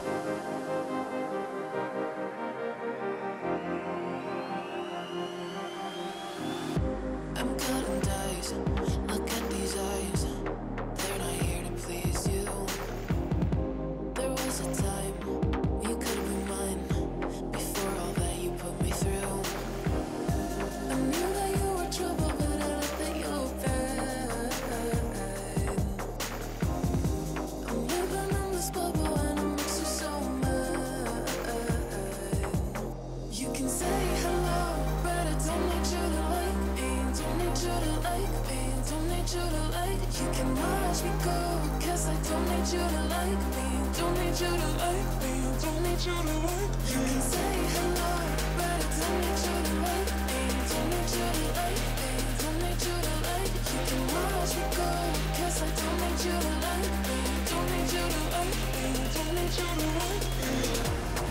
I'm cutting dice. Look at these eyes. They're not here to please you. There was a time you could have been mine before all that you put me through. I knew that you were trouble, but I let that you were fine. I'm living in this bubble and it makes you so mad. You can say hello, but I don't need you to like me. Don't need you to like me. Don't need you to like. You can watch me go, 'cause I don't need you to like me. Don't need you to like me. Don't need you to like. You can say hello, but I don't need you to like me. Don't need you to like me. Don't need you to like. You can watch me go, 'cause I don't need you to like me. Don't need you to like me. Don't need you to like me.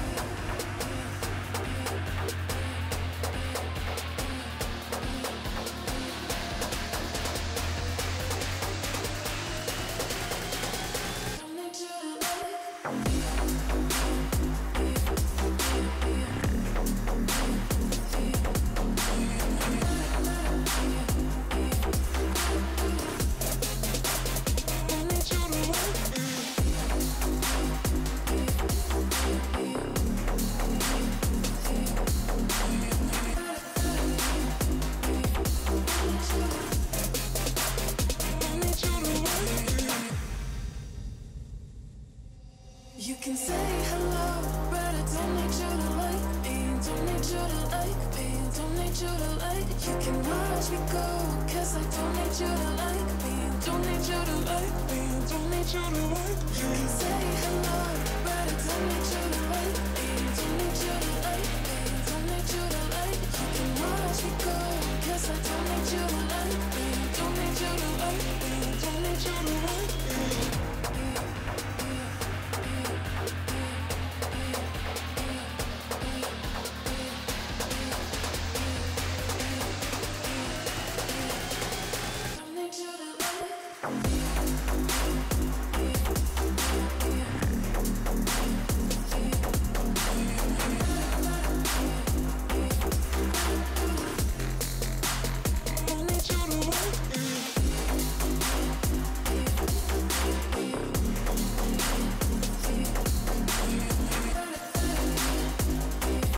You can say hello, but I don't need you to like me. Don't need you to like me. Don't need you to like. You can watch me go, 'cause I don't need you to like me. Don't need you to like me. Don't need you to like. You can say hello, but I don't need you to like me. Don't need you to like me. Don't need you to like. You can watch me go, 'cause I don't need you to like me. Don't need you to like me. Don't need you to like.